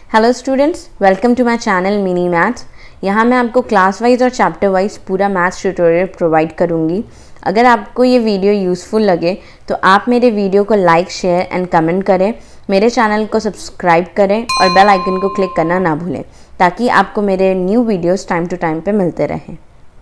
Hello students, welcome to my channel mini maths. यहाँ मैं आपको क्लास वाइज और चैप्टर वाइज पूरा मैथ्स ट्यूटोरियल प्रोवाइड करूँगी। अगर आपको ये वीडियो यूज़फुल लगे तो आप मेरे वीडियो को लाइक, शेयर एंड कमेंट करें, मेरे चैनल को सब्सक्राइब करें और बेल आइकन को क्लिक करना ना भूलें ताकि आपको मेरे new videos time to time पे मिलते रहें।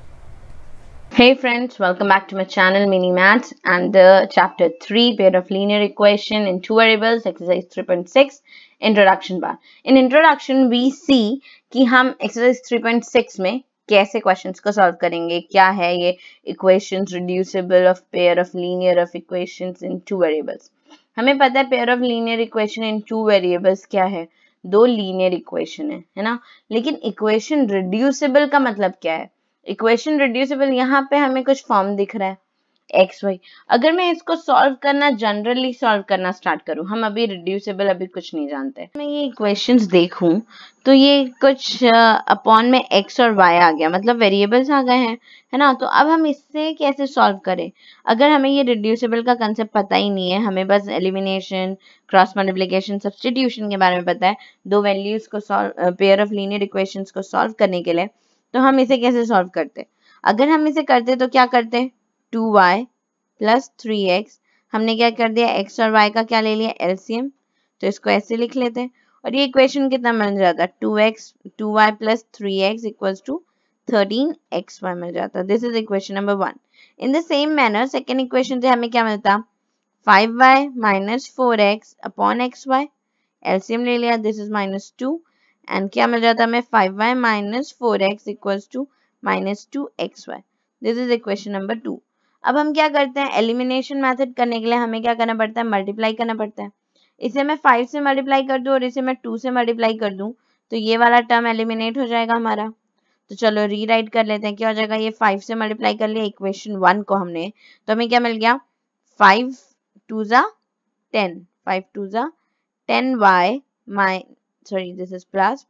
Hey friends, welcome back to my channel Mini Maths and the Chapter 3 pair of linear equation in two variables exercise 3.6 introduction bar. In introduction we see कि हम exercise 3.6 में कैसे questions को solve करेंगे, क्या है ये equations reducible of pair of linear of equations in two variables. हमें पता है pair of linear equation in two variables क्या है, दो linear equation है ना। लेकिन equation reducible का मतलब क्या है? इक्वेशन रिड्यूसिबल, यहाँ पे हमें कुछ फॉर्म दिख रहा है एक्स वाई। अगर मैं इसको सॉल्व करना, जनरली सॉल्व करना स्टार्ट करूँ, हम अभी रिड्यूसिबल अभी कुछ नहीं जानते, मैं ये इक्वेशंस देखूं तो ये कुछ अपॉन में एक्स और वाई आ गया, मतलब वेरिएबल्स आ गए हैं, है ना। तो अब हम इससे कैसे सॉल्व करें? अगर हमें ये रिड्यूसिबल का कंसेप्ट पता ही नहीं है, हमें बस एलिमिनेशन, क्रॉस मल्टीप्लिकेशन, सब्स्टिट्यूशन के बारे में पता है, दो वैल्यूज को solve, pair of linear equations को सॉल्व करने के लिए, तो हम इसे कैसे सॉल्व करते? अगर हम इसे करते तो क्या करते? 2y प्लस 3x, हमने क्या कर दिया, x और y का क्या ले लिया, एलसीएम, तो इसको ऐसे लिख लेते हैं और ये इक्वेशन कितना मिल जाता? 2y plus 3x equals to 13xy मिल जाता। This is equation number 1। In the same manner second equation से हमें क्या मिलता? 5y minus 4x upon xy, LCM ले लिया, दिस इज माइनस 2 एंड क्या मिल जाता है हमें? 5y minus 4x equals to minus 2xy। This is equation number 2। अब हम क्या करते हैं, एलिमिनेशन मेथड करने के लिए हमें क्या करना पड़ता है? मल्टीप्लाई करना पड़ता है। इसे मैं 5 से मल्टीप्लाई कर दूं और इसे मैं 2 से मल्टीप्लाई कर दूं तो ये वाला टर्म एलिमिनेट हो जाएगा हमारा। तो चलो रीराइट कर लेते हैं, क्या हो जाएगा? ये 5 से मल्टीप्लाई कर लिया इक्वेशन 1 को हमने, तो हमें क्या मिल गया? 5 2 जा 10, 5 2 जा 10y this is plus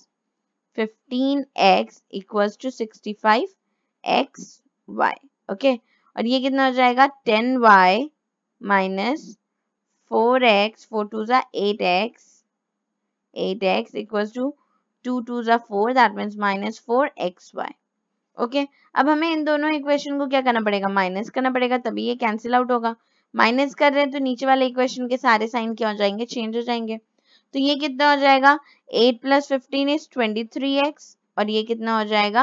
15x equals to 65xy, okay. और ये कितना हो जाएगा? 10y माइनस 4x, 4 2 जा 8x equals to 2 2 जा 4, that means minus 4xy, okay. अब हमें इन दोनों इक्वेशन को क्या करना पड़ेगा? माइनस करना पड़ेगा, तभी ये कैंसिल आउट होगा। माइनस कर रहे हैं तो नीचे वाले इक्वेशन के सारे साइन क्या हो जाएंगे? चेंज हो जाएंगे। तो ये कितना हो जाएगा? 8 प्लस 15 इज 23x और ये कितना हो जाएगा?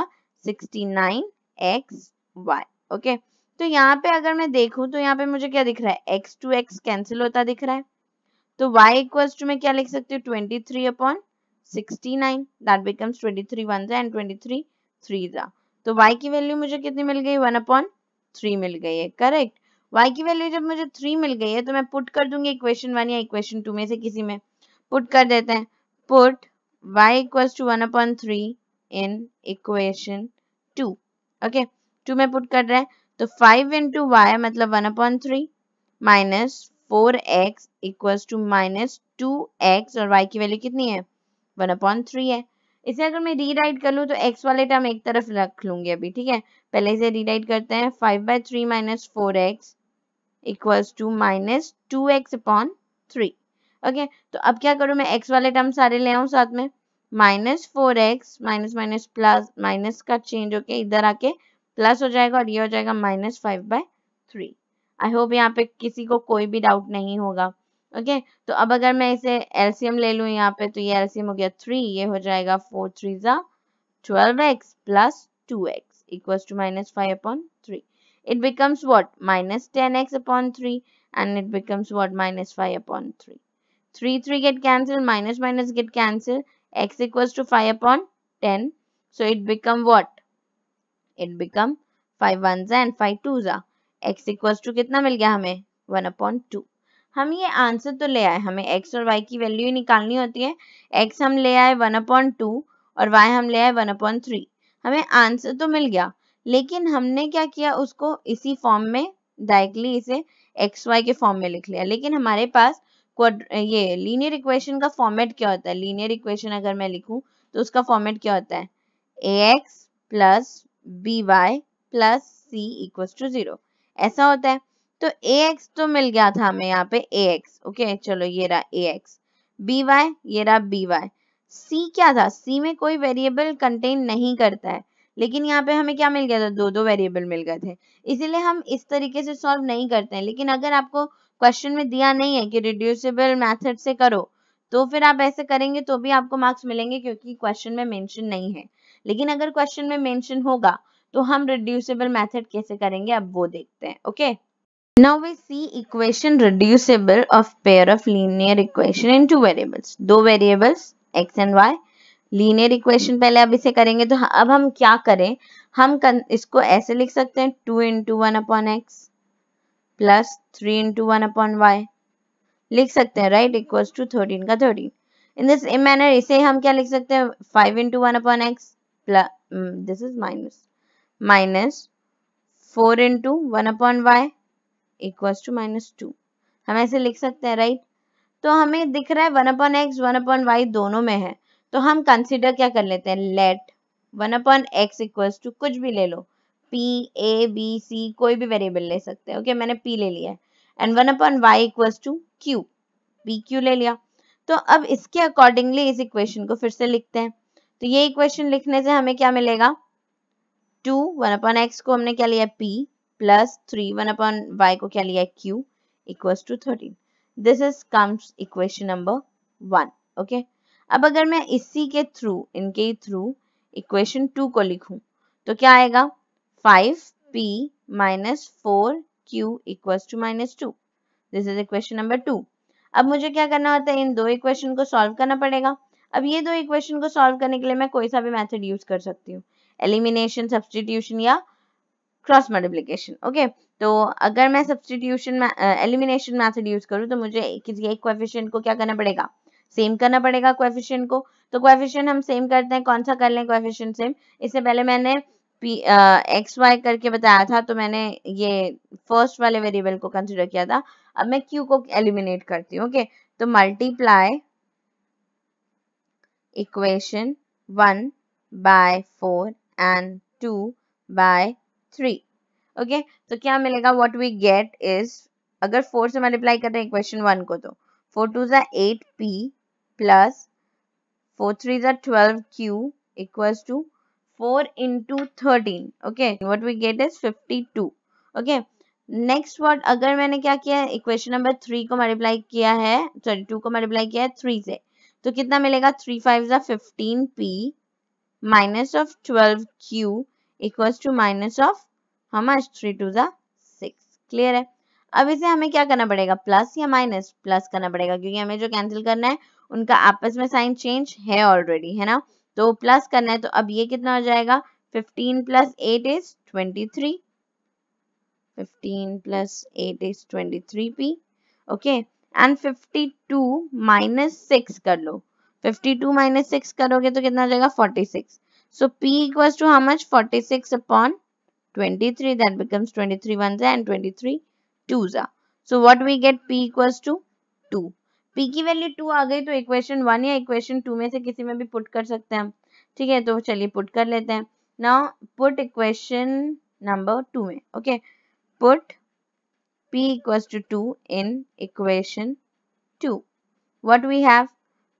69xy, okay. तो यहाँ पे अगर मैं देखूं तो यहाँ पे मुझे क्या दिख रहा है? x to x कैंसिल होता दिख रहा है, तो y इक्वल्स टू मैं क्या लिख सकती हूँ? 23 अपॉन 69, दैट बिकम्स 23 1 एंड 23 3 जा। तो y की वैल्यू मुझे कितनी मिल गई? 1/3 मिल गई है, करेक्ट। y की वैल्यू जब मुझे 3 मिल गई है तो मैं पुट कर दूंगी इक्वेशन 1 या इक्वेशन 2 में से किसी में, पुट कर देते हैं। Put y equals to 1/3 in equation 2, okay. 2 में पुट कर रहे हैं तो 5 इंटू वाई मतलब 1/3 minus 4x equals to minus 2x और y की वैल्यू कितनी है? 1/3 है। इसे अगर मैं रीराइट कर लूँ तो x वाले टर्म एक तरफ रख लूंगी अभी, ठीक है। पहले इसे रीराइट करते हैं। 5/3 minus 4x equals to minus 2x upon 3, okay. तो अब क्या करूं मैं? x वाले टर्म सारे ले आऊं साथ में, minus 4x minus minus plus, minus का चेंज होके इधर आके प्लस हो जाएगा और ये हो जाएगा माइनस 5/3। आई होप यहाँ पे किसी को कोई भी डाउट नहीं होगा, ओके। तो अब अगर मैं इसे एलसीएम ले लूं यहाँ पे, तो ये एलसीएम हो गया 3, ये हो जाएगा 4 3 जा 12x plus 2x equals to minus 5/3। It becomes what? Minus 10x upon 3 and it becomes what? Minus 5/3. 3 get cancelled, minus minus get cancelled, x equals to 5/10. So it become what? It become 5 1s and 5 2s. x equals to कितना मिल गया हमें? 1/2. हम ये answer तो ले आए, हमें x और y की वैल्यू ही निकालनी होती है। x हम ले आए 1/2 और y हम ले आए 1/3। हमें आंसर तो मिल गया, लेकिन हमने क्या किया? उसको इसी फॉर्म में डायरेक्टली इसे एक्स वाई के फॉर्म में लिख लिया। लेकिन हमारे पास ये लीनियर इक्वेशन का फॉर्मेट क्या होता है? लीनियर इक्वेशन अगर मैं लिखूं तो उसका फॉर्मेट क्या होता है? ax plus by plus c equals to 0, ऐसा होता है। तो ax तो मिल गया था हमें यहाँ पे ax, ओके। चलो ये रहा ax, by ये रहा by, सी क्या था, सी में कोई वेरिएबल कंटेन नहीं करता है, लेकिन यहाँ पे हमें क्या मिल गया था, दो वेरिएबल मिल गए थे, इसीलिए हम इस तरीके से सॉल्व नहीं करते हैं। लेकिन अगर आपको क्वेश्चन में दिया नहीं है कि रिड्यूसिबल मेथड से करो, तो फिर आप ऐसे करेंगे तो भी आपको मार्क्स मिलेंगे, क्योंकि क्वेश्चन में मेंशन नहीं है। लेकिन अगर क्वेश्चन में मेंशन होगा तो हम रिड्यूसिबल मेथड कैसे करेंगे, अब वो देखते हैं। Okay, now we see equation reducible of pair of linear equation in two variables, दो variables x and y, linear equation पहले अब इसे करेंगे। तो अब हम क्या करें, हम इसको ऐसे लिख सकते हैं 2 into 1 upon x plus 3 into 1 upon y लिख सकते हैं, राइट, इक्वल्स टू 13 का 13। इन दिस मैनर इसे हम क्या लिख सकते हैं, 5 into 1 upon x plus this is minus 4 into 1 upon y equals to -2, हम ऐसे लिख सकते हैं, राइट। तो हमें दिख रहा है 1 upon x 1 upon y दोनों में है, तो हम कंसिडर क्या कर लेते हैं, let 1 upon x equals to कुछ भी ले लो, p a b c कोई भी वेरिएबल ले सकते हैं। ओके, मैंने p ले लिया है, and 1 upon y equals to q, p q ले लिया। तो अब इसके अकॉर्डिंगली इस इक्वेशन को फिर से लिखते हैं। तो ये इक्वेशन लिखने से हमें क्या मिलेगा, 2 1 upon x को हमने क्या लिया p प्लस 3 1 upon y को क्या लिया q equals to 13। This is comes equation number 1। Okay, अब अगर मैं इसी के थ्रू, इनके थ्रू इक्वेशन 2 को लिखूं तो क्या आएगा, 5p minus 4q equals to -2। This is equation number 2। अब मुझे क्या करना होता है, इन दो इक्वेशन को सॉल्व करना पड़ेगा। अब ये दो इक्वेशन को सॉल्व करने के लिए मैं कोई सा भी मेथड यूज कर सकती हूँ, एलिमिनेशन, सब्स्टिट्यूशन या क्रॉस मल्टीप्लिकेशन। ओके, तो अगर मैं सब्स्टिट्यूशन एलिमिनेशन मेथड यूज करूँ तो मुझे किसी एक कोएफिशिएंट को क्या करना पड़ेगा, सेम करना पड़ेगा कोएफिशिएंट को। तो कोएफिशिएंट हम सेम करते हैं, कौन सा कर लें कोएफिशिएंट सेम, इससे पहले मैंने एक्स वाई करके बताया था, तो मैंने ये फर्स्ट वाले वेरिएबल को कंसिडर किया था। अब मैं क्यू को एलिमिनेट करती हूँ। ओके, तो multiply equation 1 by 4 and 2 by 3। Okay, तो क्या मिलेगा, व्हाट वी गेट इज, अगर 4 से मल्टीप्लाई कर रहे हैं इक्वेशन 1 को, तो 4 2 जा 8p प्लस 4 3 जा 12q equals to 4 into 13। Okay, what we get is 52। Okay, next what, अगर मैंने क्या किया है, इक्वेशन नंबर 3 को मल्टीप्लाई किया है, सॉरी 2 को मल्टीप्लाई किया है 3 से, तो कितना मिलेगा, 3 5 जा 15p minus of 12q equals to minus of how much, 3 2 जा 6। क्लियर है। अब इसे हमें क्या करना पड़ेगा, प्लस या माइनस, प्लस करना पड़ेगा, क्योंकि हमें जो कैंसिल करना है उनका आपस में साइन चेंज है ऑलरेडी, है ना, तो प्लस करना है। तो अब ये कितना हो जाएगा, 15 plus 8 is 23, 15 plus 8 is 23p। Okay, and 52 minus 6 कर लो, 52 माइनस 6 करोगे तो कितना आ जाएगा, 46। So p equals to how much, 46 upon 23, that becomes 23 ones and 23 twos are. So what we get, p equals to 2। p की वैल्यू 2 आ गई, तो इक्वेशन 1 या इक्वेशन 2 में से किसी में भी पुट कर सकते हैं हम। ठीक है, तो चलिए पुट कर लेते हैं। नाउ पुट इक्वेशन नंबर 2 में। Okay, put p equals to 2 in equation 2. What we have,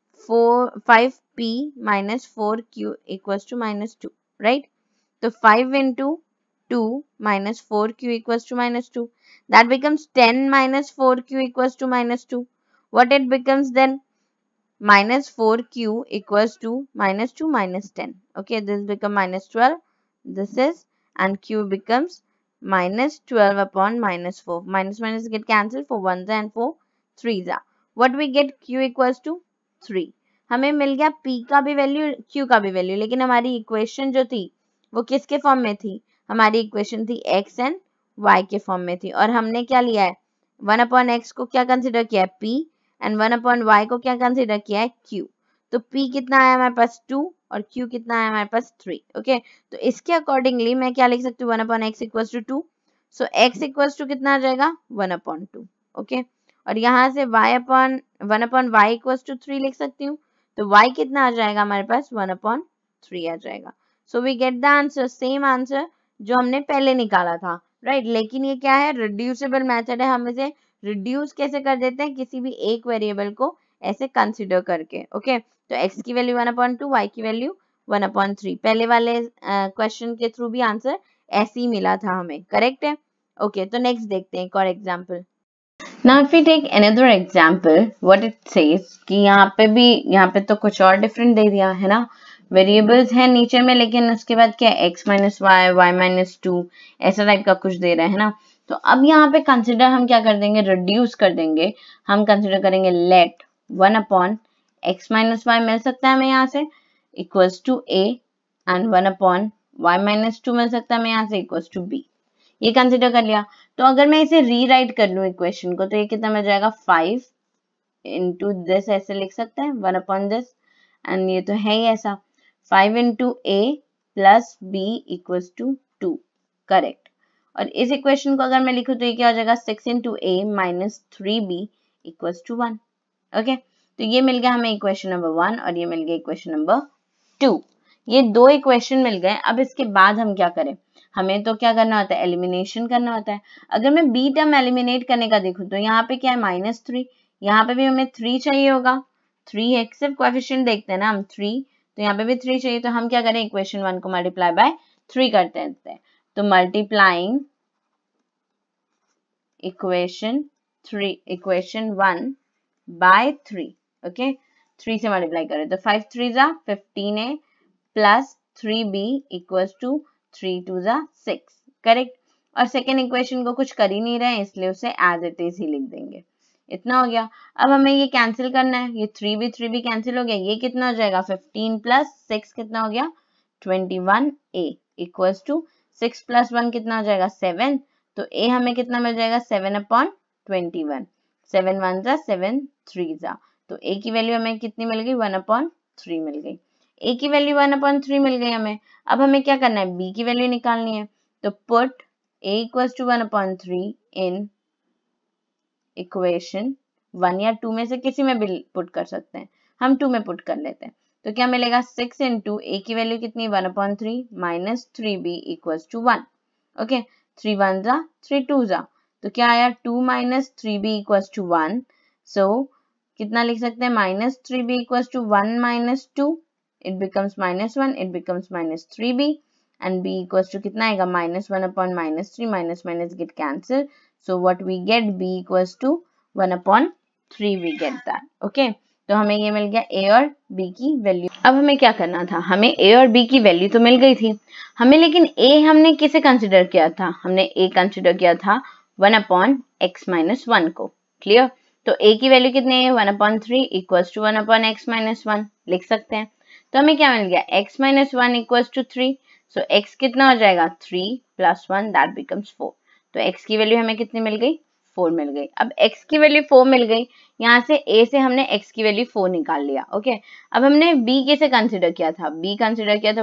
5p minus 4q equals to -2, right? So 5 into 2 minus 4q equals to -2. That becomes 10 minus 4q equals to -2. What it becomes then? Minus 4q equals to -2 minus 10. Okay, this becomes -12. This is, and q becomes -12 upon -4. Minus minus get cancelled, for 1s and for 3s. What we get, q equals to 3। हमें मिल गया p का भी value, q का भी value, लेकिन हमारी equation जो थी वो किसके फॉर्म में थी, हमारी इक्वेशन थी x एंड y के फॉर्म में थी, और हमने क्या लिया है, 1 अपॉन x को क्या कंसिडर किया है, p, एंड 1 अपॉन y को क्या कंसिडर किया है, q। तो p कितना आया हमारे पास 2 और q कितना आया हमारे पास 3। ओके, तो इसके अकॉर्डिंगली मैं क्या लिख सकती हूँ, 1 upon x equals to 2। So x equals to कितना आ जाएगा, 1 अपॉन 2। ओके, और यहाँ से 1 अपॉन y इक्वल्स टू 3 लिख सकती हूँ, तो y कितना आ जाएगा हमारे पास, 1 अपॉन 3 आ जाएगा। So we get the answer, same answer जो हमने पहले निकाला था, राइट। लेकिन ये क्या है, रिड्यूसिबल मेथड है, हम इसे रिड्यूस कैसे कर देते हैं, किसी भी एक वेरिएबल को ऐसे कंसिडर करके। ओके, तो x की वैल्यू 1/2, y की वैल्यू 1/3। पहले वाले क्वेश्चन के थ्रू भी आंसर ऐसे ही मिला था हमें, करेक्ट है। ओके, तो नेक्स्ट देखते हैं एक और example. Now if we take another example, what it says कि यहाँ पे तो कुछ और डिफरेंट दे दिया है ना, वेरिएबल्स है नीचे में, लेकिन उसके बाद क्या है, x minus y, y minus 2, ऐसा टाइप का कुछ दे रहा है ना। तो अब यहाँ पे कंसिडर हम क्या कर देंगे, रिड्यूस कर देंगे। हम कंसिडर करेंगे लेट 1/x माइनस वाई मिल सकता है हमें यहाँ से equals to a, and 1/y minus 2 मिल सकता है हमें यहाँ से इक्वल्स टू b। ये कंसिडर कर लिया। तो अगर मैं इसे रीराइट कर लूं इक्वेशन को, तो ये कितना मिल जाएगा, 5 इंटू दिस, ऐसे लिख सकते हैं 1/this, एंड ये तो है ही ऐसा, 5 into a plus b equals to 2, correct. और इस इक्वेशन को अगर मैं लिखूं तो ये क्या हो जाएगा, 6 into a minus 3b equals to 1। Okay, तो ये मिल गया हमें इक्वेशन नंबर 1 और ये मिल गया इक्वेशन नंबर 2। ये दो इक्वेशन मिल गए। अब इसके बाद हम क्या करें, हमें तो क्या करना होता है, एलिमिनेशन करना होता है। अगर मैं बी टर्म एलिमिनेट करने का देखूं तो यहाँ पे क्या है, -3, यहाँ पे भी हमें 3 चाहिए होगा, 3 है, सिर्फ कोएफिशिएंट देखते हैं ना हम, 3, तो यहाँ पे भी 3 चाहिए। तो हम क्या करें, इक्वेशन 1 को मल्टीप्लाई बाय 3 करते हैं। तो मल्टीप्लाइंग इक्वेशन 1 बाय 3, ओके, 3 से मल्टीप्लाई करें तो 5 3 जा 15a plus 3b equals to 3 2 जा 6, करेक्ट। और सेकेंड इक्वेशन को कुछ कर ही नहीं रहे हैं, इसलिए उसे एज इट इज ही लिख देंगे। इतना हो गया। अब हमें ये कैंसिल करना है, ये 3 भी कैंसिल हो गया। ये कितना हो जाएगा, 15 प्लस 6 कितना हो गया, 21a इक्वल्स टू 6 प्लस 1 कितना हो जाएगा, 7। तो a हमें कितना मिल जाएगा, 7/21, 7 1 जा 7 3 जा, तो a की वैल्यू हमें कितनी मिल गई, 1/3 मिल गई। a की वैल्यू 1/3 मिल गई हमें। अब हमें क्या करना है, b की वैल्यू निकालनी है। तो put a equals to 1/3 in equation 1 या 2 में से किसी में भी पुट कर सकते हैं, हम 2 में पुट कर लेते हैं। तो क्या मिलेगा, 6 इंटू a की वैल्यू कितनी, 1/3 minus 3b equals to 1। Okay, 3 1 जा 3 2 जा, तो क्या आया, 2 माइनस 3b इक्वल्स टू 1। सो कितना लिख सकते हैं, minus 3b equals to 1 minus 2, it becomes -1, it becomes -3b, and b equals to कितना आएगा, -1 upon -3, minus minus get cancel, so what we get, b equals to 1/3, we get that, okay। तो हमें ये मिल गया a और b की value. अब हमें क्या करना था, हमें a और b की वैल्यू तो मिल गई थी हमें, लेकिन a हमने किसे कंसिडर किया था, हमने a कंसिडर किया था 1/x-1 को, क्लियर। तो a की वैल्यू कितनी है, 1/3 इक्वल्स टू 1/x-1 लिख सकते हैं। तो हमें क्या मिल गया, x minus 1 equals to 3, so x कितना हो जाएगा, 3 प्लस 1 दैट बिकम्स 4। तो x की वैल्यू हमें कितनी मिल गई, 4 मिल गई। अब x की वैल्यू 4 मिल गई, यहाँ से a से हमने x की वैल्यू 4 निकाल लिया, ओके। अब हमने b कैसे कंसिडर किया था, b कंसिडर किया था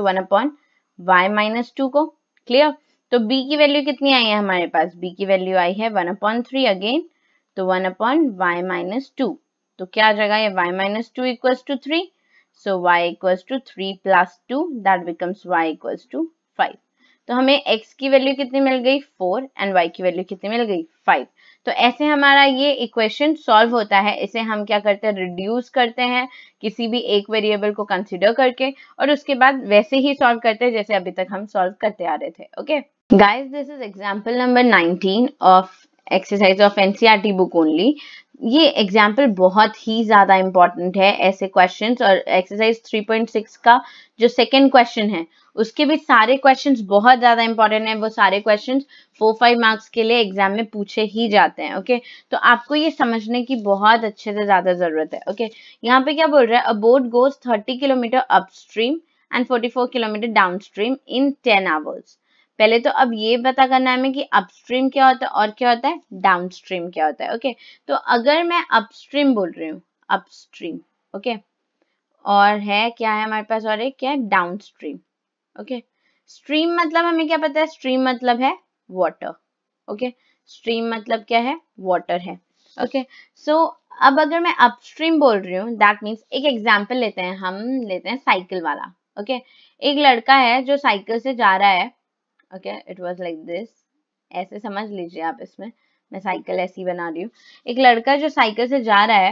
1/y-2 को, क्लियर। तो b की वैल्यू कितनी आई है हमारे पास, b की वैल्यू आई है 1/3 अगेन, तो 1/y-2, तो क्या आ जाएगा, ये y-2 equals to 3, so y equals to 3 plus 2, that becomes y equals to 5। तो हमें x की वैल्यू कितनी मिल गई, 4, एंड y की वैल्यू कितनी मिल गई, 5। तो ऐसे हमारा ये इक्वेशन सॉल्व होता है। इसे हम क्या करते हैं, रिड्यूस करते हैं किसी भी एक वेरिएबल को कंसीडर करके, और उसके बाद वैसे ही सॉल्व करते हैं जैसे अभी तक हम सॉल्व करते आ रहे थे। Okay guys, this is example number 19 of exercise of NCERT book only. ये एग्जाम्पल बहुत ही ज्यादा इंपॉर्टेंट है ऐसे क्वेश्चंस, और एक्सरसाइज 3.6 का जो सेकंड क्वेश्चन है उसके भी सारे क्वेश्चंस बहुत ज्यादा इंपॉर्टेंट है। वो सारे क्वेश्चंस 4-5 मार्क्स के लिए एग्जाम में पूछे ही जाते हैं, ओके। तो आपको ये समझने की बहुत अच्छे से ज्यादा जरूरत है, ओके। यहाँ पे क्या बोल रहा है, a boat goes 30 kilometre upstream and 44 kilometre downstream in 10 hours. पहले तो अब ये पता करना है हमें कि अपस्ट्रीम क्या होता है और क्या होता है डाउनस्ट्रीम क्या होता है, ओके। तो अगर मैं अपस्ट्रीम बोल रही हूँ, अपस्ट्रीम, ओके, और है क्या है हमारे पास, और एक क्या है, डाउनस्ट्रीम, ओके। स्ट्रीम मतलब हमें क्या पता है, स्ट्रीम मतलब है वाटर, ओके। स्ट्रीम मतलब क्या है, वाटर है, ओके। सो अब अगर मैं अपस्ट्रीम बोल रही हूँ, दैट मीन्स एक एग्जाम्पल लेते हैं, हम लेते हैं साइकिल वाला, ओके। एक लड़का है जो साइकिल से जा रहा है, okay, it was like this, ऐसे समझ लीजिए आप, इसमें मैं साइकिल ऐसी बना रही हूँ। एक लड़का जो साइकिल से जा रहा है,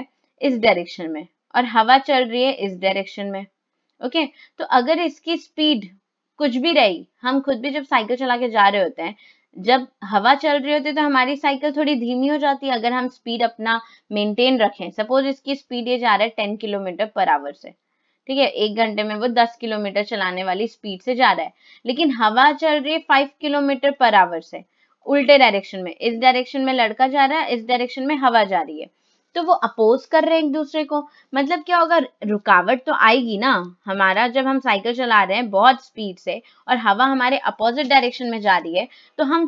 इस डायरेक्शन में और हवा चल रही है इस डायरेक्शन में। ओके, तो अगर इसकी स्पीड कुछ भी रही, हम खुद भी जब साइकिल चला के जा रहे होते हैं, जब हवा चल रही होती है तो हमारी साइकिल थोड़ी धीमी हो जाती है अगर हम स्पीड अपना मेंटेन रखें। सपोज इसकी स्पीड ये जा रहा है 10 किलोमीटर पर आवर से, ठीक है, 1 घंटे में वो 10 किलोमीटर चलाने वाली स्पीड से जा रहा है, लेकिन हवा चल रही है 5 किलोमीटर पर आवर से उल्टे डायरेक्शन में। इस डायरेक्शन में लड़का जा रहा है, इस डायरेक्शन में हवा जा रही है, तो वो अपोज कर रहे हैं एक दूसरे को। मतलब क्या होगा, रुकावट तो आएगी ना। हमारा जब हम साइकिल चला रहे हैं बहुत स्पीड से और हवा हमारे अपोजिट डायरेक्शन में जा रही है, तो हम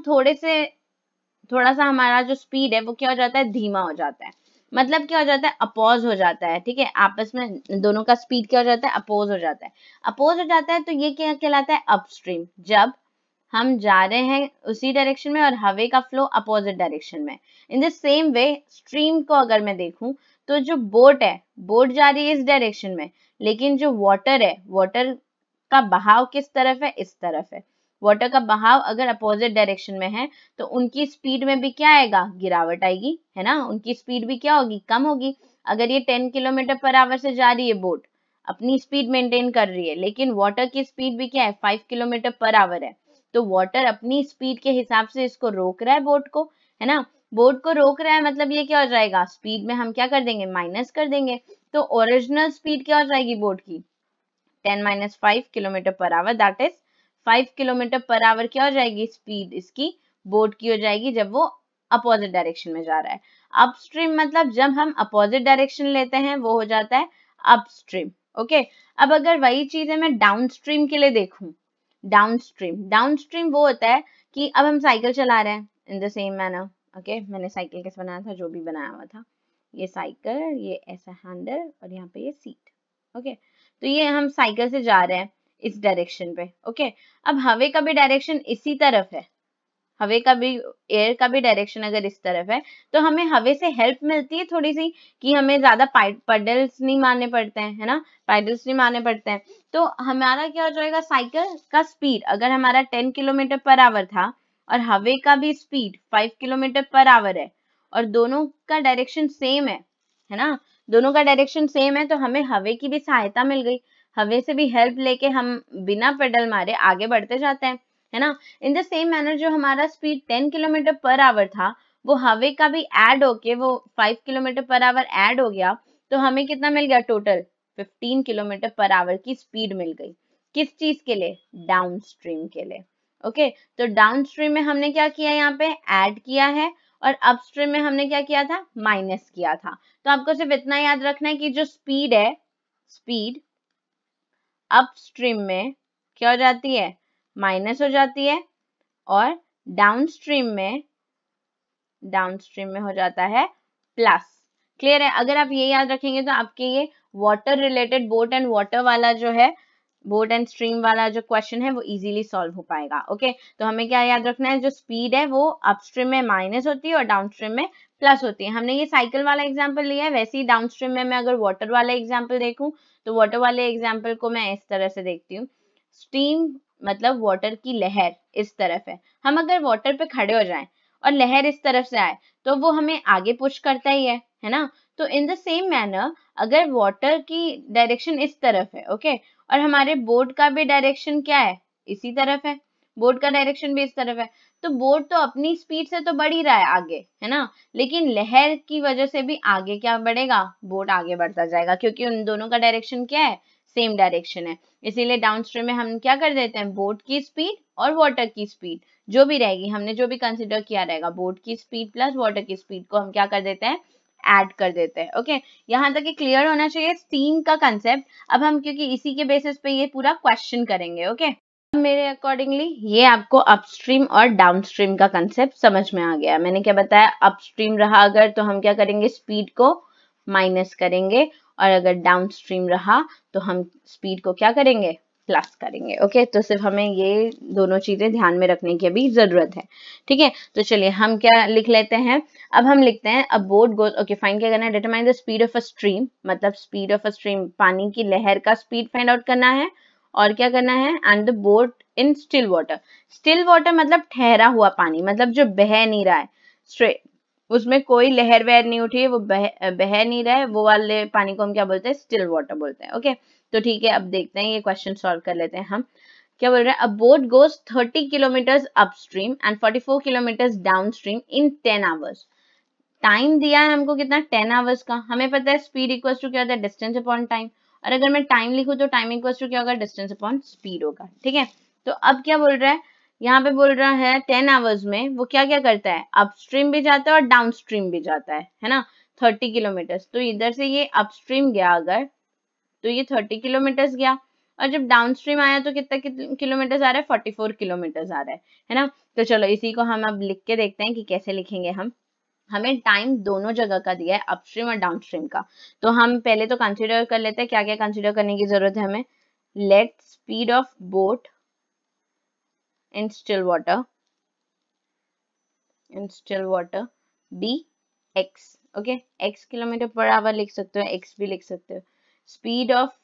थोड़ा सा हमारा जो स्पीड है वो क्या हो जाता है, धीमा हो जाता है। मतलब क्या हो जाता है, अपोज हो जाता है, ठीक है, आपस में दोनों का स्पीड क्या हो जाता है, अपोज हो जाता है। अपोज हो जाता है तो ये क्या कहलाता है, अपस्ट्रीम। जब हम जा रहे हैं उसी डायरेक्शन में और हवा का फ्लो अपोजिट डायरेक्शन में। In the same way stream को अगर मैं देखूं तो जो बोट है, बोट जा रही है इस डायरेक्शन में, लेकिन जो वाटर है, वाटर का बहाव किस तरफ है, इस तरफ है। वाटर का बहाव अगर अपोजिट डायरेक्शन में है तो उनकी स्पीड में भी क्या आएगा, गिरावट आएगी, है ना। उनकी स्पीड भी क्या होगी, कम होगी। अगर ये 10 किलोमीटर पर आवर से जा रही है बोट, अपनी स्पीड मेंटेन कर रही है, लेकिन वाटर की स्पीड भी क्या है, 5 किलोमीटर पर आवर है, तो वाटर अपनी स्पीड के हिसाब से इसको रोक रहा है, बोट को, है ना। बोट को रोक रहा है मतलब ये क्या हो जाएगा, स्पीड में हम क्या कर देंगे, माइनस कर देंगे। तो ओरिजिनल स्पीड क्या हो जाएगी बोट की, 10 minus 5 kilometre per hour, that is 5 kilometre per hour क्या हो जाएगी स्पीड इसकी, बोट की हो जाएगी, जब वो अपोजिट डायरेक्शन में जा रहा है। अपस्ट्रीम मतलब जब हम अपोजिट डायरेक्शन लेते हैं वो हो जाता है अपस्ट्रीम। ओके, अब अगर वही चीज है मैं डाउनस्ट्रीम के लिए देखूं, डाउनस्ट्रीम वो होता है कि अब हम साइकिल चला रहे हैं in the same manner. Okay, मैंने साइकिल कैसे बनाया था, जो भी बनाया हुआ था, ये साइकिल, ये ऐसा हैंडल और यहाँ पे ये सीट। ओके, तो ये हम साइकिल से जा रहे हैं इस डायरेक्शन पे। ओके, अब हवा का भी डायरेक्शन इसी तरफ है, हवा का भी, एयर का भी डायरेक्शन अगर इस तरफ है, तो हमें हवा से हेल्प मिलती है थोड़ी सी कि हमें ज्यादा पेडल्स नहीं मारने पड़ते हैं, है ना, पेडल्स नहीं मारने पड़ते हैं। तो हमारा क्या हो जाएगा, साइकिल का स्पीड अगर हमारा 10 किलोमीटर पर आवर था और हवा का भी स्पीड 5 किलोमीटर पर आवर है और दोनों का डायरेक्शन सेम है ना, दोनों का डायरेक्शन सेम है, तो हमें हवा की भी सहायता मिल गई। हवा से भी हेल्प लेके हम बिना पेडल मारे आगे बढ़ते जाते हैं, है ना। इन द सेम मैनर जो हमारा स्पीड 10 किलोमीटर पर आवर था, वो हवा का भी ऐड होके वो 5 किलोमीटर पर आवर ऐड हो गया, तो हमें कितना मिल गया, टोटल 15 किलोमीटर पर आवर की स्पीड मिल गई। किस चीज के लिए, डाउनस्ट्रीम के लिए। ओके, तो डाउनस्ट्रीम में हमने क्या किया, यहाँ पे ऐड किया है, और अपस्ट्रीम में हमने क्या किया था, माइनस किया था। तो आपको सिर्फ इतना याद रखना है कि जो स्पीड है, स्पीड अपस्ट्रीम में क्या हो जाती है, माइनस हो जाती है, और डाउनस्ट्रीम में हो जाता है प्लस। क्लियर है। अगर आप ये याद रखेंगे तो आपके ये water related boat and water वाला जो है, बोट एंड स्ट्रीम वाला जो क्वेश्चन है वो इजीली सॉल्व हो पाएगा। ओके, तो हमें क्या याद रखना है, जो स्पीड है वो अपस्ट्रीम में माइनस होती है और डाउनस्ट्रीम में प्लस होती है। हमने ये साइकिल वाला एग्जांपल लिया है, वैसे ही डाउनस्ट्रीम में मैं अगर वाटर वाला एग्जांपल देखूं तो वाटर वाले एग्जांपल को मैं इस तरह से देखती हूँ। स्टीम मतलब वाटर की लहर इस तरफ है, हम अगर वाटर पे खड़े हो जाएं और लहर इस तरफ से आए तो वो हमें आगे पुश करता ही है ना। तो इन द सेम मैनर अगर वाटर की डायरेक्शन इस तरफ है, ओके, और हमारे बोट का भी डायरेक्शन क्या है, इसी तरफ है, बोट का डायरेक्शन भी इस तरफ है, तो बोट तो अपनी स्पीड से तो बढ़ ही रहा है आगे, है ना, लेकिन लहर की वजह से भी आगे क्या बढ़ेगा, बोट आगे बढ़ता जाएगा, क्योंकि उन दोनों का डायरेक्शन क्या है, सेम डायरेक्शन है। इसीलिए डाउनस्ट्रीम में हम क्या कर देते हैं, बोट की स्पीड और वाटर की स्पीड जो भी रहेगी, हमने जो भी कंसिडर किया रहेगा, बोट की स्पीड प्लस वाटर की स्पीड को हम क्या कर देते हैं, ऐड कर देते हैं। ओके, यहाँ तक ये क्लियर होना चाहिए स्टीम का कंसेप्ट। अब हम क्योंकि इसी के बेसिस पे ये पूरा क्वेश्चन करेंगे। ओके, मेरे अकॉर्डिंगली ये आपको अपस्ट्रीम और डाउनस्ट्रीम का कंसेप्ट समझ में आ गया। मैंने क्या बताया, अपस्ट्रीम रहा अगर तो हम क्या करेंगे, स्पीड को माइनस करेंगे, और अगर डाउनस्ट्रीम रहा तो हम स्पीड को क्या करेंगे, प्लस करेंगे। ओके, तो सिर्फ हमें ये दोनों चीजें ध्यान में रखने की अभी जरूरत है। ठीक है, तो चलिए हम क्या लिख लेते हैं, अब हम लिखते हैं a boat goes, okay, find क्या करना है, determine the speed of a stream, मतलब स्पीड ऑफ अ स्ट्रीम, पानी की लहर का स्पीड फाइंड आउट करना है, और क्या करना है, and the boat in still water. Still water मतलब ठहरा हुआ पानी, मतलब जो बह नहीं रहा है, स्ट्रेट उसमें कोई लहर वहर नहीं उठी है, वो बह नहीं रहा है, वो वाले पानी को हम क्या बोलते हैं, स्टिल वाटर बोलते हैं। ओके, तो ठीक है, अब देखते हैं ये क्वेश्चन सॉल्व कर लेते हैं हम। क्या बोल रहे हैं, a boat goes 30 kilometre upstream and 44 kilometre downstream in 10 hours. Time दिया है हमको कितना, 10 आवर्स का। हमें पता है स्पीड इक्वल टू क्या होता है, डिस्टेंस अपॉन टाइम, और अगर मैं टाइम लिखूं तो टाइम इक्वल टू क्या होगा, डिस्टेंस अपॉन स्पीड होगा। ठीक है, तो अब क्या बोल रहा है, यहाँ पे बोल रहा है 10 आवर्स में वो क्या क्या करता है, अपस्ट्रीम भी जाता है और डाउनस्ट्रीम भी जाता है ना, 30 किलोमीटर। तो इधर से ये अपस्ट्रीम गया अगर, तो ये 30 किलोमीटर गया, और जब डाउनस्ट्रीम आया तो कितना किलोमीटर आ रहा है, 44 किलोमीटर आ रहा है ना। तो चलो इसी को हम अब लिख के देखते हैं कि कैसे लिखेंगे हम। हमें टाइम दोनों जगह का दिया है, अपस्ट्रीम और डाउनस्ट्रीम का। तो हम पहले तो कंसीडर कर लेते हैं क्या क्या कंसीडर करने की जरूरत है हमें। Let speed of boat in still water be x. Okay, x kilometre per hour लिख सकते हो, एक्स भी लिख सकते हो। स्पीड ऑफ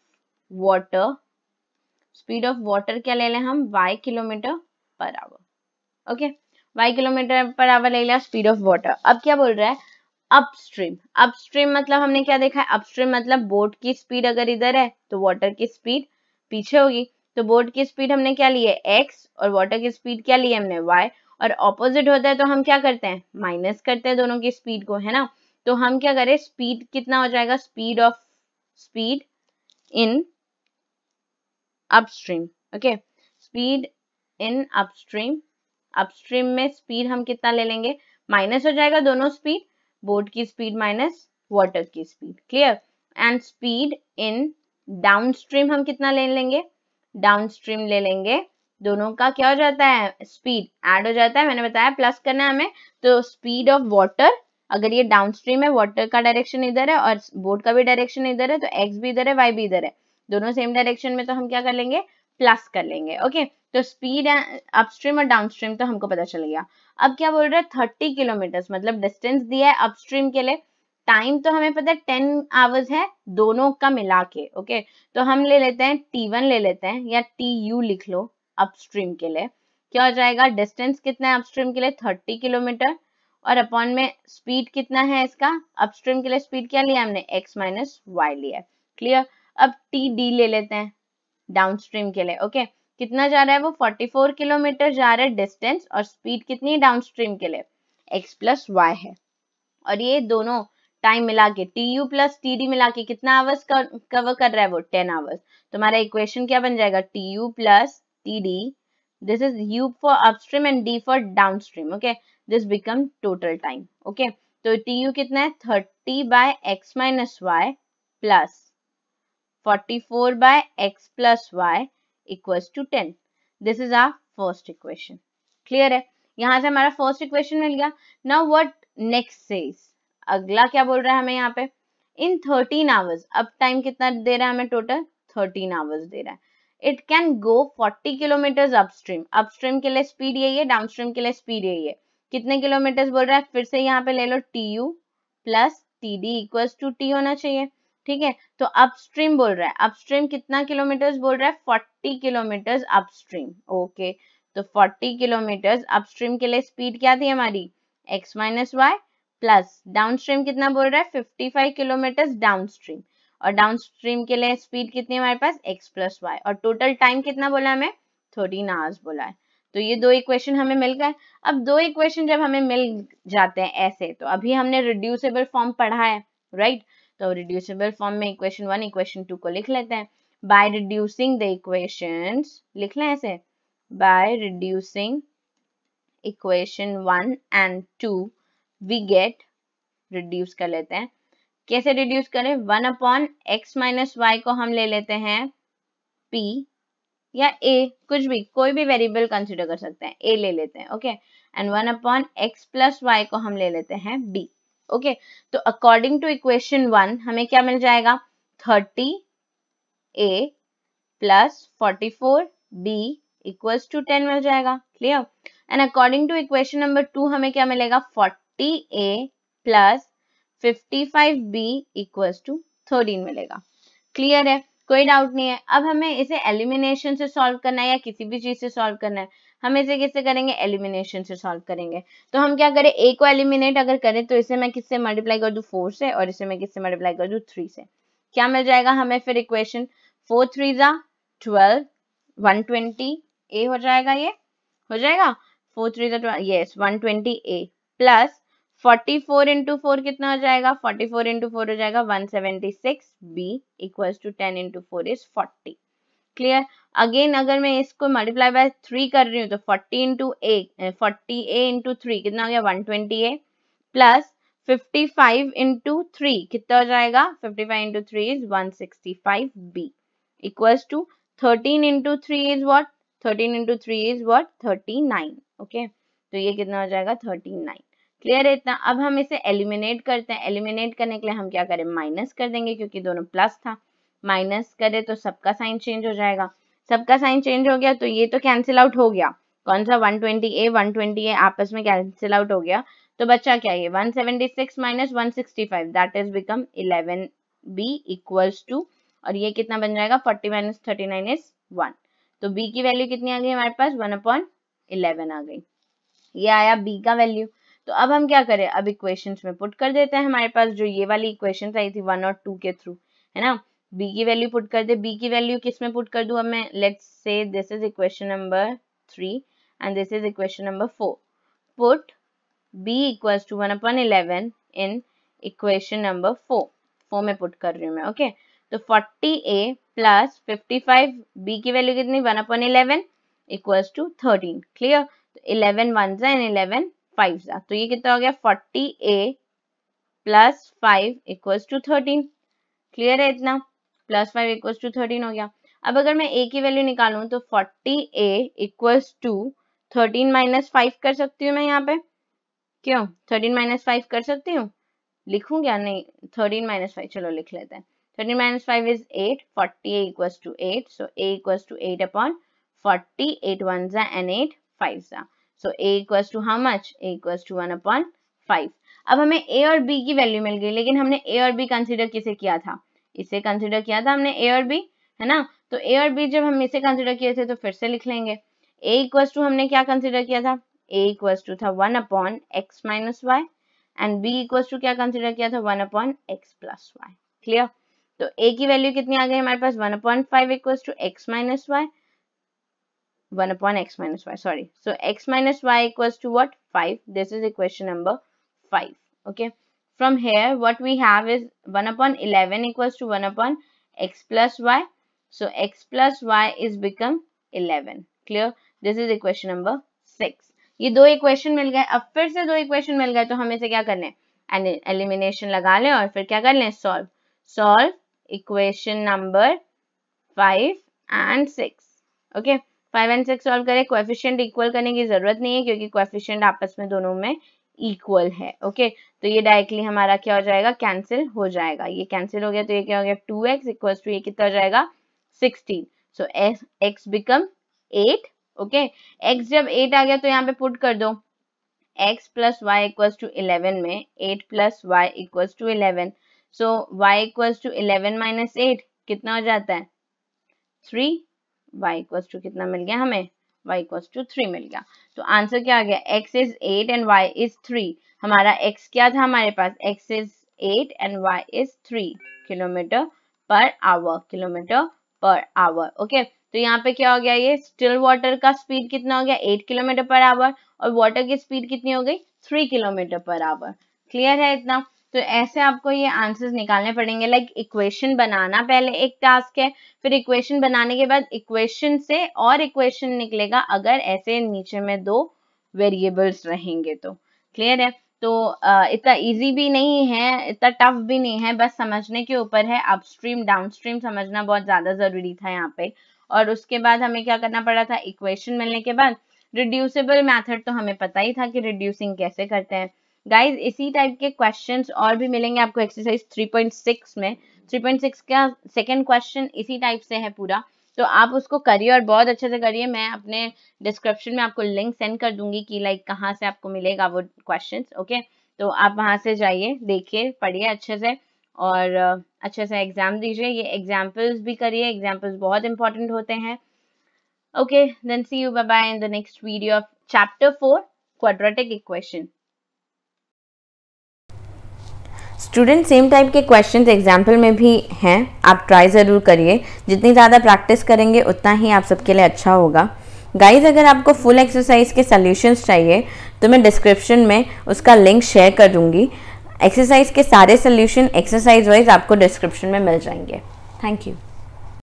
वाटर क्या ले लें हम, y kilometre per hour. Okay, y kilometre per hour ले लिया स्पीड ऑफ वाटर। अब क्या बोल रहा है, अपस्ट्रीम मतलब हमने क्या देखा है, अपस्ट्रीम मतलब बोट की स्पीड अगर इधर है तो वाटर की स्पीड पीछे होगी। तो बोट की स्पीड हमने क्या ली है, x, और वाटर की स्पीड क्या ली है हमने, y। और ऑपोजिट होता है तो हम क्या करते हैं, माइनस करते हैं दोनों की स्पीड को, है ना। तो हम क्या करें, स्पीड कितना हो जाएगा, speed in upstream. Okay, speed in upstream में स्पीड हम कितना ले लेंगे, माइनस हो जाएगा दोनों स्पीड, बोट की स्पीड माइनस वाटर की speed. Clear. And speed in downstream हम कितना ले लेंगे, डाउनस्ट्रीम ले लेंगे, दोनों का क्या हो जाता है, स्पीड ऐड हो जाता है, मैंने बताया प्लस करना है हमें। तो स्पीड ऑफ वाटर, अगर ये डाउनस्ट्रीम है, वाटर का डायरेक्शन इधर है और बोट का भी डायरेक्शन इधर है, तो एक्स भी इधर है, वाई भी इधर है, दोनों सेम डायरेक्शन में, तो हम क्या कर लेंगे, प्लस कर लेंगे। ओके, तो स्पीड अपस्ट्रीम और डाउनस्ट्रीम तो हमको पता चल गया। अब क्या बोल रहे हैं, 30 किलोमीटर मतलब डिस्टेंस दिया है अपस्ट्रीम के लिए। टाइम तो हमें पता है 10 आवर्स है दोनों का मिला के। ओके, तो हम ले लेते हैं T1 ले लेते हैं, या TU लिख लो अपस्ट्रीम के लिए। क्या हो जाएगा, डिस्टेंस कितना है अपस्ट्रीम के लिए, 30 किलोमीटर, और अपॉन में स्पीड कितना है इसका, अपस्ट्रीम के लिए स्पीड क्या लिया हमने, x माइनस वाई लिया। क्लियर। अब TD ले लेते हैं डाउनस्ट्रीम के लिए। ओके, कितना जा रहा है वो, 44 किलोमीटर जा रहा है डिस्टेंस, और स्पीड कितनी है डाउनस्ट्रीम के लिए, x प्लस वाई है। और ये दोनों टाइम मिला के TU प्लस TD मिला के कितना आवर्स कवर कर रहा है वो, 10 आवर्स। तो हमारा इक्वेशन क्या बन जाएगा, TU plus TD, this is U for upstream and D for downstream. Okay, this become total time. Okay, तो TU कितना है, 30 by x minus y plus 44 by x plus y equals to 10. This is our first equation. Clear है, यहां से हमारा first equation मिल गया। Now what next says, अगला क्या बोल रहा है हमें यहाँ पे, इन 13 आवर्स, अब टाइम कितना दे रहा है हमें, टोटल 13 आवर्स दे रहा है। It can go 40 kilometre upstream, upstream के लिए स्पीड यही है, डाउनस्ट्रीम के लिए स्पीड यही है। कितने किलोमीटर बोल रहा है, फिर से यहाँ पे ले लो TU plus TD equals to T होना चाहिए। ठीक है, तो अपस्ट्रीम बोल रहा है, अपस्ट्रीम कितना किलोमीटर्स बोल रहा है, 40 किलोमीटर्स अपस्ट्रीम। ओके, तो 40 किलोमीटर्स अपस्ट्रीम के लिए स्पीड क्या थी हमारी, x minus y, plus downstream कितना बोल रहा है, 55 किलोमीटर्स डाउनस्ट्रीम, और डाउनस्ट्रीम के लिए स्पीड कितनी है हमारे पास, x प्लस वाई, और टोटल टाइम कितना बोला हमें, 13 आवर्स बोला है। तो ये दो इक्वेशन हमें मिल गए। अब दो इक्वेशन जब हमें मिल जाते हैं ऐसे, तो अभी हमने रिड्यूसेबल फॉर्म पढ़ा है, राइट। तो रिड्यूसिबल फॉर्म में इक्वेशन 1 इक्वेशन 2 को लिख लेते हैं। बाय रिड्यूसिंग द इक्वेशंस, लिख लें ऐसे, by reducing equation 1 and 2 we get, reduce कर लेते हैं। कैसे रिड्यूस करें, 1 अपॉन एक्स माइनस वाई को हम ले लेते हैं P या A, कुछ भी, कोई भी वेरिएबल कंसिडर कर सकते हैं, A ले लेते हैं। Okay, and 1 upon x plus y को हम ले लेते हैं B। ओके, तो अकॉर्डिंग टू इक्वेशन 1 हमें क्या मिल जाएगा, 30A plus 44B equals to 10 मिल जाएगा। Clear. And according to equation number 2 हमें क्या मिलेगा, 40A plus 55B equals to 13 मिलेगा। क्लियर है, कोई डाउट नहीं है। अब हमें इसे एलिमिनेशन से सॉल्व करना है या किसी भी चीज से सॉल्व करना है, हम इसे किससे करेंगे, एलिमिनेशन से सॉल्व करेंगे। तो हम क्या करें, a को एलिमिनेट अगर करें तो इसे मैं किससे मल्टीप्लाई कर दूं, 4 से, और इसे मैं किससे मल्टीप्लाई कर दूं, 3 से। क्या मिल जाएगा हमें फिर इक्वेशन, 4 3 जा 12, 120 a हो जाएगा, ये हो जाएगा 4 3 जा 12, यस 120 a प्लस 44 इंटू 4 कितना हो जाएगा, 44 इंटू 4 हो जाएगा 176 b equals to 10 into 4 is 40। Clear. Again अगर मैं इसको मल्टीप्लाई बाय 3 कर रही हूँ तो 40 इंटू ए 40a इंटू 3 कितना हो गया 120a प्लस 55 इंटू 3 कितना हो जाएगा, 55 into 3 is 165b equals to 13 into 3 is what, 13 into 3 is what 39। Okay, तो ये कितना हो जाएगा 39। क्लियर है इतना। अब हम इसे एलिमिनेट करते हैं। एलिमिनेट करने के लिए हम क्या करें, माइनस कर देंगे क्योंकि दोनों प्लस था। माइनस करें तो सबका साइन चेंज हो जाएगा। सबका साइन चेंज हो गया तो ये तो कैंसिल आउट हो गया। कौन सा 120a आपस में कैंसिल आउट हो गया। तो बच्चा क्या है 176 minus 165 that is become 11b equals to, और ये कितना बन जाएगा 40 माइनस 39 इज 1। तो b की वैल्यू कितनी आ गई हमारे पास 1/11 आ गई। ये आया b का वैल्यू। तो अब हम क्या करें, अब इक्वेशंस में पुट कर देते हैं हमारे पास जो ये वाली इक्वेशंस आई थी 1 और 2 के थ्रू, है ना। b की वैल्यू पुट कर दे। b की वैल्यू किस में पुट कर दूं अब मैं, let's say this is equation number 3 and this is equation number 4। Put b equals to 1/11 in equation number 4 में पुट कर रही हूँ मैं। ओके, तो 40a प्लस 55 b की वैल्यू कितनी 1/11 इक्वल्स टू 13। क्लियर। तो 11 1 जा एंड 11 5 जा, तो ये कितना हो गया 40a plus 5 equals to 13। Clear है इतना, प्लस 5 इक्वल्स टू 13 हो गया। अब अगर मैं a की वैल्यू निकालूं तो 40a इक्वल्स टू 13 माइनस 5 कर सकती हूँ मैं यहाँ पे, क्यों 13 माइनस 5 कर सकती हूँ, लिखूं क्या, नहीं 13 माइनस 5 चलो लिख लेते हैं। 13 minus 5 is 8, 40a equals to 8, so a equals to 8 upon 40, 8 1 जा एंड 8 5 जा, so a equals to how much, a equals to 1/5। अब हमें a और b की वैल्यू मिल गई, लेकिन हमने a और b कंसीडर किसे किया था, इसे कंसीडर किया था हमने a और b, है ना। तो a और b जब हम इसे कंसीडर किए थे तो फिर से लिख लेंगे। a इक्वल्स टू हमने क्या कंसीडर किया था, a इक्वल्स टू था 1/x minus y and b equals to क्या कंसीडर किया था 1/x प्लस वाई। क्लियर। तो a की वैल्यू कितनी आ गई हमारे पास 1/5 equals to x minus y, 1/x minus y, sorry. So x minus y equals to what? 5. This is equation number 5. Okay. From here, what we have is 1/11 equals to 1/x plus y. So x plus y is become 11. Clear? This is equation number 6. ये दो equation मिल गए। अब फिर से दो equation मिल गए तो हमें से क्या करना है, एलिमिनेशन लगा लें और फिर क्या कर लें, solve equation number 5 and 6। Okay, 5 and 6 solve करें। कोएफिशिएंट इक्वल करने की जरूरत नहीं है क्योंकि कोएफिशिएंट आपस में दोनों में इक्वल है। ओके, तो ये डायरेक्टली हमारा क्या हो जाएगा, कैंसिल हो जाएगा। ये कैंसिल हो गया तो ये क्या हो गया 2x इक्वल्स टू ये कितना हो जाएगा 16। So x become 8। Okay, x जब 8 आ गया तो यहाँ पे पुट कर दो x plus y equals to 11 में 8 plus y equals to 11। So y equals to 11 minus 8 कितना हो जाता है 3। y इक्वल्स टू कितना मिल गया हमें, y इक्वल्स टू 3 मिल गया। तो आंसर क्या आ गया, x is 8 and y is 3। हमारा x क्या था हमारे पास, x is 8 and y is 3 kilometre per hour, kilometre per hour. Okay, तो यहाँ पे क्या हो गया, ये स्टिल वाटर का स्पीड कितना हो गया 8 किलोमीटर पर आवर और वाटर की स्पीड कितनी हो गई 3 किलोमीटर पर आवर। क्लियर है इतना। तो ऐसे आपको ये आंसर्स निकालने पड़ेंगे। लाइक इक्वेशन बनाना पहले एक टास्क है, फिर इक्वेशन बनाने के बाद इक्वेशन से और इक्वेशन निकलेगा अगर ऐसे नीचे में दो वेरिएबल्स रहेंगे तो। क्लियर है। तो इतना इजी भी नहीं है, इतना टफ भी नहीं है, बस समझने के ऊपर है। अपस्ट्रीम डाउनस्ट्रीम समझना बहुत ज्यादा जरूरी था यहाँ पे। और उसके बाद हमें क्या करना पड़ा था, इक्वेशन मिलने के बाद रिड्यूसिबल मेथड तो हमें पता ही था कि रिड्यूसिंग कैसे करते हैं। गाइज इसी टाइप के क्वेश्चंस और भी मिलेंगे आपको एक्सरसाइज 3.6 में। 3.6 का सेकंड क्वेश्चन इसी टाइप से है पूरा, तो आप उसको करिए और बहुत अच्छे से करिए। मैं अपने डिस्क्रिप्शन में आपको लिंक सेंड कर दूंगी कि लाइक कहाँ से आपको मिलेगा वो क्वेश्चंस। ओके, तो आप वहां से जाइए, देखिए, पढ़िए अच्छे से और अच्छे से एग्जाम दीजिए, ये एग्जाम्पल्स भी करिए, एग्जाम्पल्स बहुत इंपॉर्टेंट होते हैं। Okay, then see you, bye bye in the next video of chapter 4 quadratic equation. Student, same type के क्वेश्चंस एग्जाम्पल में भी हैं, आप ट्राई ज़रूर करिए। जितनी ज़्यादा प्रैक्टिस करेंगे उतना ही आप सबके लिए अच्छा होगा। गाइज, अगर आपको फुल एक्सरसाइज के सॉल्यूशंस चाहिए तो मैं डिस्क्रिप्शन में उसका लिंक शेयर कर दूंगी। एक्सरसाइज के सारे सॉल्यूशन एक्सरसाइज वाइज आपको डिस्क्रिप्शन में मिल जाएंगे। Thank you.